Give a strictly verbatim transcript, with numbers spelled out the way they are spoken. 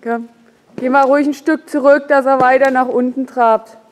Geh mal ruhig ein Stück zurück, dass er weiter nach unten trabt.